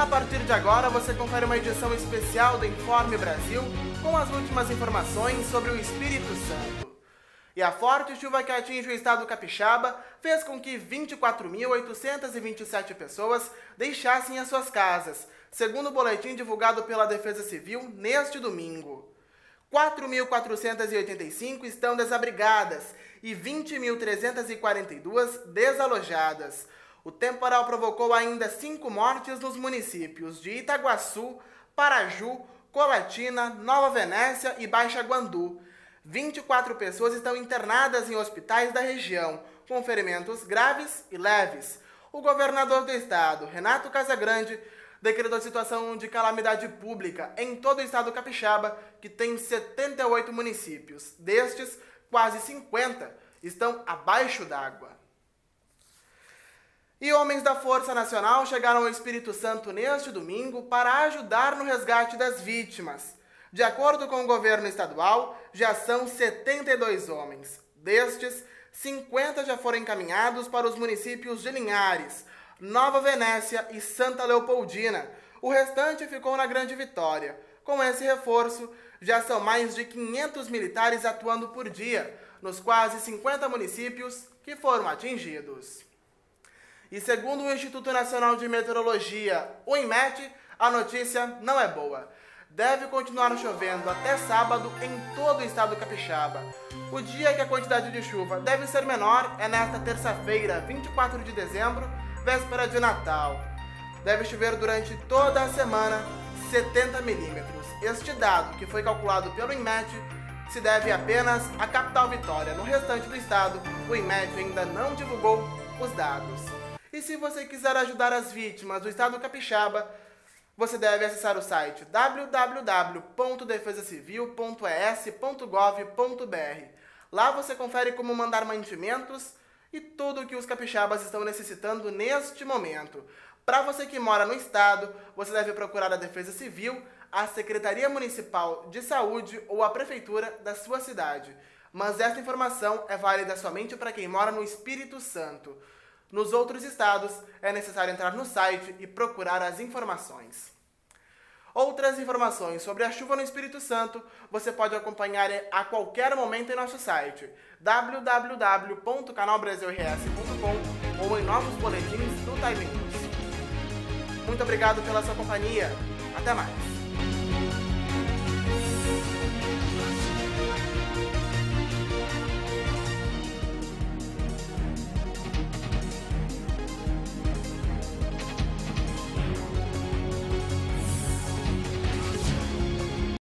partir de agora você confere uma edição especial do Informe Brasil com as últimas informações sobre o Espírito Santo. E a forte chuva que atinge o estado capixaba fez com que 24.827 pessoas deixassem as suas casas, segundo o boletim divulgado pela Defesa Civil neste domingo. 4.485 estão desabrigadas e 20.342 desalojadas. O temporal provocou ainda 5 mortes nos municípios de Itaguaçu, Paraju, Colatina, Nova Venécia e Baixa Guandu. 24 pessoas estão internadas em hospitais da região, com ferimentos graves e leves. O governador do estado, Renato Casagrande, decretou situação de calamidade pública em todo o estado capixaba, que tem 78 municípios. Destes, quase 50 estão abaixo d'água. E homens da Força Nacional chegaram ao Espírito Santo neste domingo para ajudar no resgate das vítimas. De acordo com o governo estadual, já são 72 homens. Destes, 50 já foram encaminhados para os municípios de Linhares, Nova Venécia e Santa Leopoldina. O restante ficou na Grande Vitória. Com esse reforço, já são mais de 500 militares atuando por dia, nos quase 50 municípios que foram atingidos. E segundo o Instituto Nacional de Meteorologia, o INMET, a notícia não é boa. Deve continuar chovendo até sábado em todo o estado capixaba. O dia que a quantidade de chuva deve ser menor é nesta terça-feira, 24 de dezembro, véspera de Natal. Deve chover durante toda a semana 70 milímetros. Este dado, que foi calculado pelo INMET, se deve apenas à capital Vitória. No restante do estado, o INMET ainda não divulgou os dados. E se você quiser ajudar as vítimas do estado capixaba, você deve acessar o site www.defesacivil.es.gov.br. Lá você confere como mandar mantimentos e tudo o que os capixabas estão necessitando neste momento. Para você que mora no estado, você deve procurar a Defesa Civil, a Secretaria Municipal de Saúde ou a Prefeitura da sua cidade. Mas esta informação é válida somente para quem mora no Espírito Santo. Nos outros estados, é necessário entrar no site e procurar as informações. Outras informações sobre a chuva no Espírito Santo você pode acompanhar a qualquer momento em nosso site www.canalbrasilrs.com ou em nossos boletins do Time News. Muito obrigado pela sua companhia. Até mais!